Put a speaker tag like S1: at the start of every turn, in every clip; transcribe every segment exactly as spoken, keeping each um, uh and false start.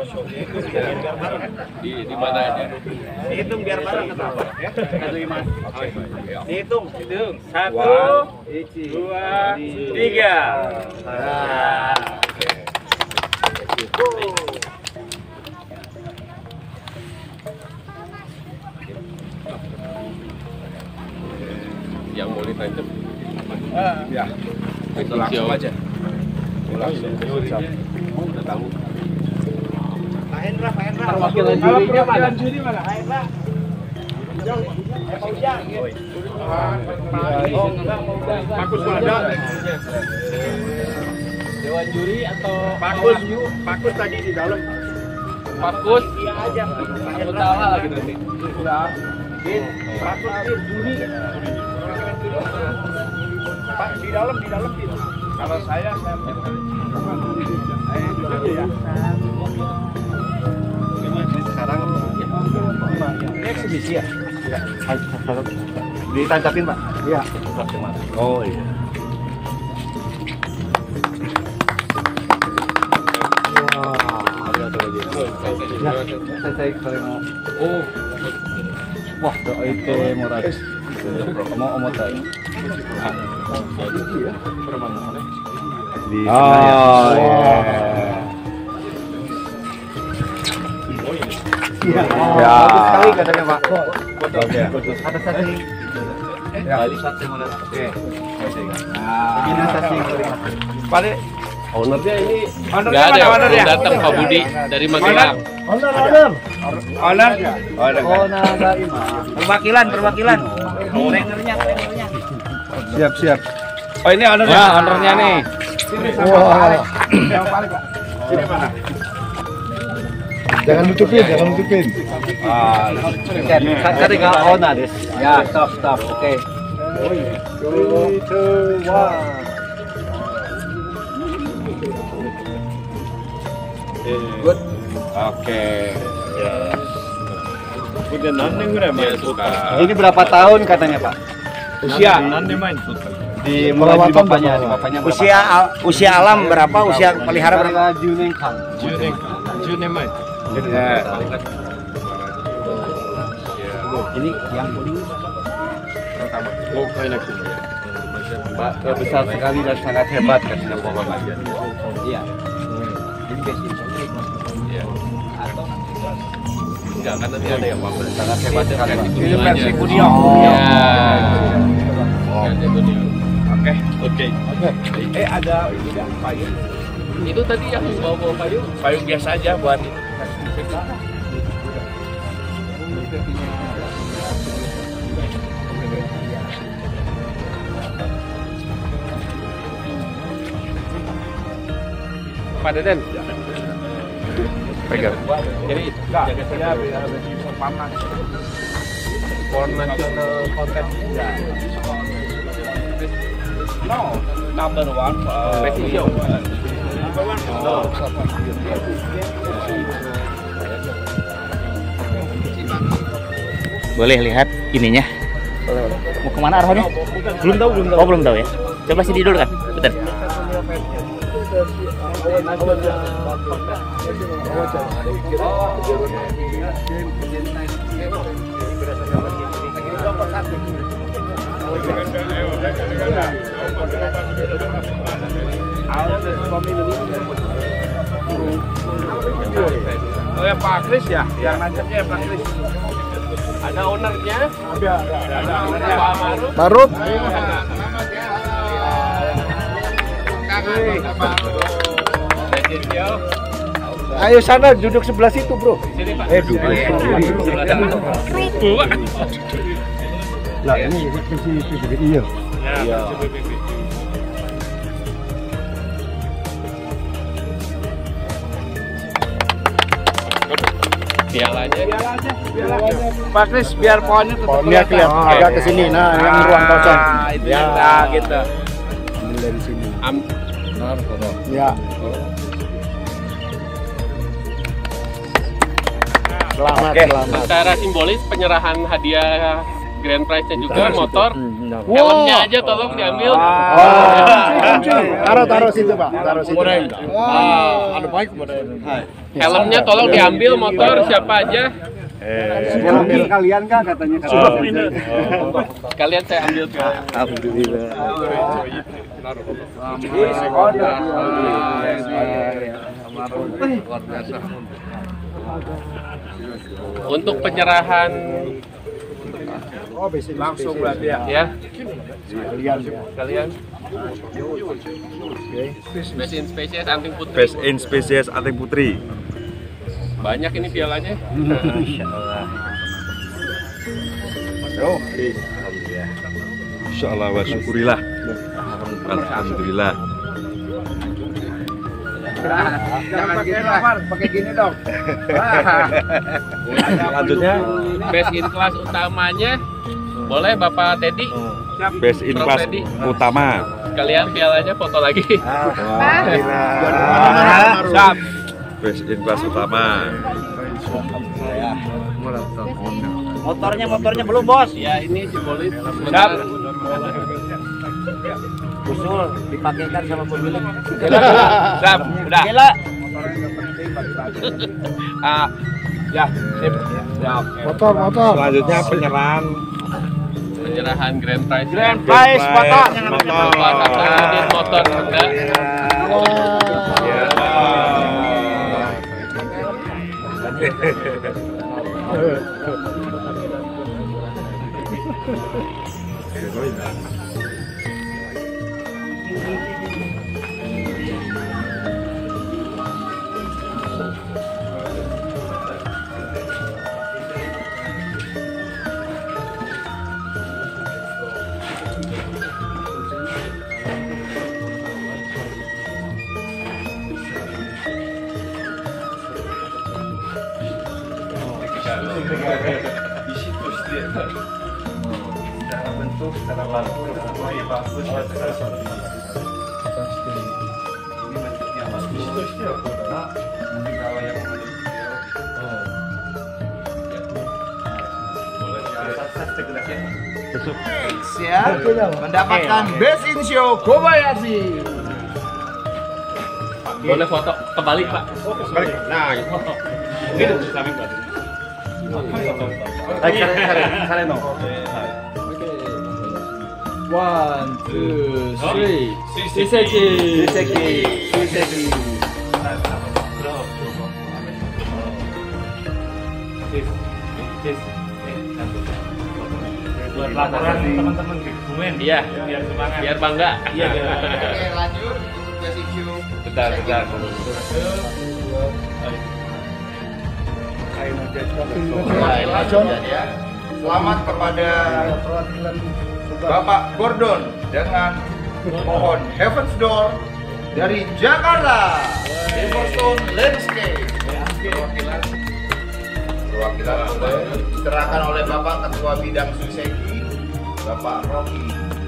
S1: Di di mana aja?
S2: Dihitung biar bareng kenapa? Satu lima. Dihitung.
S1: Hitung.
S2: Satu, dua, tiga. Nah.
S1: Yang mau ditancap.
S2: Ya.
S1: Itu langsung aja.
S2: Langsung. Udah tahu. Pak Hendra, Pak Hendra.
S3: Perwakilan jurinya mana?
S2: Juri mana? Pak Hendra. Pak Ujang. Pakus ada.
S3: Dewan juri atau
S2: Pakus, Pakus tadi di dalam.
S3: Pakus?
S2: Iya aja.
S3: Aku tahu lagi nanti.
S2: Sudah. Pakus juri. Pak di dalam di dalam gitu. Kalau saya saya sekarang ini eksibisi ya? Ya. Ditancapin Pak? Iya. Oh iya. Ya, saya sering mau. Oh. Wah, itu murah. Mau omot aja. Di oh, iya. Ya, bagus sekali katanya Pak. Oke. Ada sasi. Bali sate mana? Oke. Nah, ini sasi. Pak
S1: Ownernya ini
S2: ownernya
S1: nggak ada,
S2: mana ownernya?
S1: belum datang Pak Budi dari Magelang.
S2: Owner, owner. Owner. Owner dari perwakilan, perwakilan. Trainernya, trainernya. Siap, siap. Oh, ini ownernya.
S3: Wah, ownernya nih.
S2: Sini sama Pak Alek. Sama Pak Alek, Pak. Sini mana? Jangan nutupin, jangan nutupin. Ah,
S3: Tadi nggak owner deh. Ya, stop, stop. Oke.
S2: three, two, one. Good. Oke. Udah nandeng udah main putar.
S3: Ini berapa tahun katanya Pak?
S2: Usia nandeng main putar.
S3: Di mulai di bapaknya, di bapaknya berapa?
S4: Usia al- usia alam berapa? Usia pelihara berapa?
S3: Juneng Kang.
S2: Juneng, Juneng main.
S3: Ini yang kuning
S2: Pertama. Oh, enak sih.
S3: Pak, besar sekali dan sangat hebat katanya Bapak. Iya. Ini basic.
S1: Iya. Enggak kan nanti ada yang Pak.
S3: Sangat hebat sekali. Pak.
S2: Ini versi Kudio.
S1: Ya.
S2: Oke, oke. Eh ada ini enggak payung?
S1: Itu tadi yang bawa-bawa payung.
S2: Payung biasa aja buat ini.
S1: Pak Deden.
S2: Pegang.
S1: Jadi
S2: Enggak, saya biar lebih panas.
S1: for national contest.
S2: No, number one. Uh,
S1: Precision.
S2: Number one. No.
S4: Boleh lihat ininya. Mau kemana arahnya? Belum tahu, belum tahu. Oh, belum tahu ya. Coba sini dulu kan. Bentar.
S2: Oh ya Pak Kris ya, yang nancapnya Pak Kris.
S1: Ada ownernya.
S2: Ada, ada ownernya.
S1: Pak Maruf.
S2: Maruf. Ayo sana duduk sebelah situ bro.
S1: Sini Pak.
S2: Eh duduk.
S1: Kerupuk Pak.
S2: Lah ini versi P B B I ya.
S1: Ya. Pialanya.
S2: Pak Kris biar pohonnya tetap
S4: Pohonnya kelihatan agak ke sini. Nah, yang ruang kosong.
S2: Itu
S4: Ya.
S2: ya gitu.
S4: Ambil dari sini.
S1: Am
S4: Ya. Selamat,
S2: Oke.
S4: selamat.
S1: secara simbolis penyerahan hadiah grand prize-nya juga motor. Helmnya aja tolong diambil.
S2: Taruh taruh situ Pak, taruh situ.
S3: Ada baik kepada
S1: Helmnya tolong diambil motor siapa aja.
S2: Ambil kalian kah katanya?
S1: Kalian saya ambil ke.
S2: Alhamdulillah.
S1: Untuk penyerahan
S2: Langsung berarti ya.
S1: ya
S2: Kalian ya.
S1: kalian. Best in Species Anting Putri.
S3: Best in Species Anting Putri.
S1: Banyak ini pialanya.
S3: Insya Allah wa syukurilah. Alhamdulillah.
S2: Jangan pakai lapar, pakai gini dong.
S3: Selanjutnya
S1: Best in Class utamanya boleh Bapak Teddy.
S3: Best in Class utama.
S1: Kalian pialanya foto lagi.
S3: Siap. Best in Class utama.
S4: Motornya motornya belum bos.
S1: Ya ini simbolis.
S3: Siap.
S4: Usul dipakaikan sama pemilik.
S3: Siap. Udah.
S4: Gila.
S3: Ah, ya, sip. Siap.
S2: Motor, motor.
S3: Selanjutnya penyerahan
S1: Penyerahan grand prize.
S4: Grand prize motor.
S3: motor.
S1: Bapak satu unit motor Honda.
S3: Secara bentuk, secara laku, semuanya bagus. Ini bentuknya bagus. Nanti kalau yang
S2: Ya, mendapatkan Best in Show Kobayashi.
S1: Boleh foto kembali Pak.
S3: Nah,
S1: Ini samping Pak.
S5: One, two, three. Siseki.
S2: Siseki, Siseki.
S5: Buat laporan teman-teman Kebumen.
S1: Iya, biar bangga. Iya.
S2: Oke, lanjut untuk Best in Show.
S1: Bentar, bentar.
S2: Lanjut ya. Selamat kepada Bapak Gordon dengan pohon Heaven's Door dari Jakarta. Silverstone Landscape. Perwakilan perwakilan diserahkan oleh Bapak Ketua Bidang Suseki, Bapak Rocky.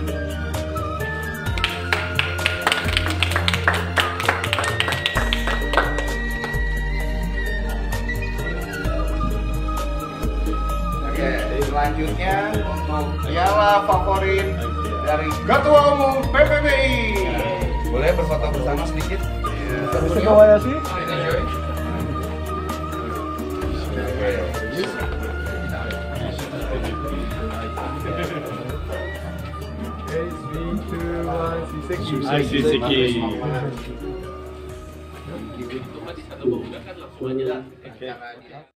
S2: Oke, selanjutnya piala favorit dari Ketua Umum P P B I. Boleh berfoto bersama sedikit? Bisa kawaya sih?
S1: Itu mah di satu bau udah kan langsung aja.